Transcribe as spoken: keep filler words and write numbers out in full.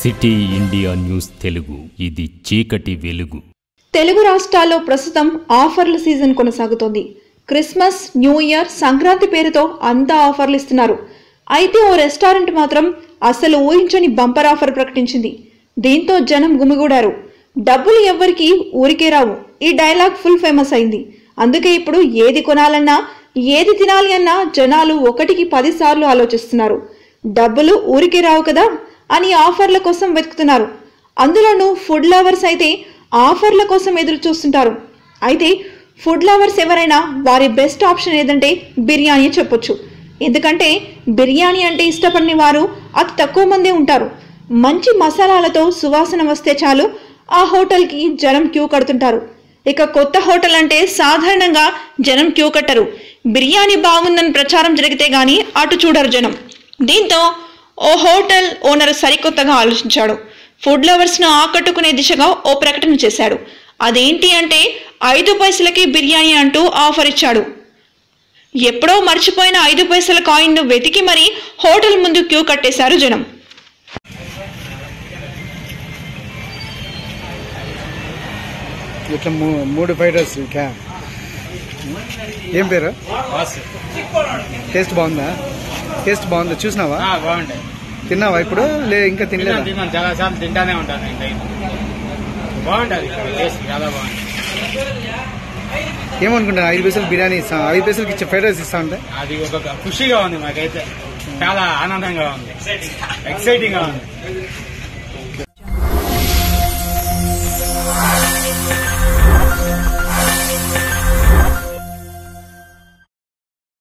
City India news Telugu ఇది చీకటి వెలుగు. తెలుగు రాష్ట్రాల్లో ప్రస్తుతం ఆఫర్ల సీజన్ కొనసాగుతోంది. క్రిస్మస్, న్యూ ఇయర్, సంక్రాంతి పేరుతో అంతా ఆఫర్లు ఇస్తున్నారు. అయితే ఓ రెస్టారెంట్ మాత్రం అసలు ఊహించని బంపర్ ఆఫర్ ప్రకటించింది. దీంతో జనం గుమిగూడారు. డబ్బులు ఎవ్వరికి ఊరికే రావు. ఈ డైలాగ్ ఫుల్ ఫేమస్ అయింది. అందుకే ఇప్పుడు ఏది కొనాలన్నా, ఏది తినాలి అన్నా జనాలు ఒకటికి పది సార్లు ఆలోచిస్తున్నారు. డబ్బులు ఊరికే రావు కదా అని ఆఫర్ల కోసం వెతుకుతున్నారు. అందులోనూ ఫుడ్ లవర్స్ అయితే ఆఫర్ల కోసం ఎదురు చూస్తుంటారు. అయితే ఫుడ్ లవర్స్ ఎవరైనా వారి బెస్ట్ ఆప్షన్ ఏదంటే బిర్యానీ చెప్పొచ్చు. ఎందుకంటే బిర్యానీ అంటే ఇష్టపడని వారు అతి తక్కువ మందే ఉంటారు. మంచి మసాలాలతో సువాసన వస్తే చాలు ఆ హోటల్కి జనం క్యూ కడుతుంటారు. ఇక కొత్త హోటల్ అంటే సాధారణంగా జనం క్యూ కట్టరు. బిర్యానీ బాగుందని ప్రచారం జరిగితే గానీ అటు చూడరు జనం. దీంతో ఓ హోటల్ ఓనర్ సరికొత్తగా ఆలోచించాడు. ఫుడ్ లవర్స్ను ఆకట్టుకునే దిశగా ఓ ప్రకటన చేశాడు. అదేంటి అంటే ఐదు పైసలకి బిర్యానీ అంటూ ఆఫర్ ఇచ్చాడు. ఎప్పుడో మర్చిపోయిన ఐదు పైసల కాయిన్ను వెతికి మరీ హోటల్ ముందు క్యూ కట్టేశారు జనం. ఇట్లా మూడు ఫైటర్స్ ఏం పేరు? టేస్ట్ బాగుందా? టేస్ట్ బాగుందా? చూసినావా? బాగుంటాయి. తిన్నావా ఇప్పుడు? లే ఇంకా తినలేదు. చాలా సార్లు తింటానే ఉంటాను. బాగుంటుంది, చాలా బాగుంటుంది. ఏమనుకుంటా ఐదు పైసలు బిర్యానీ ఇస్తా, ఐదు పైసలకి ఇచ్చే ఫ్రైడ్ రైస్ ఇస్తా అంటే అది ఒక ఖుషిగా ఉంది. మాకైతే చాలా ఆనందంగా ఉంది, ఎక్సైటింగ్ గా ఉంది.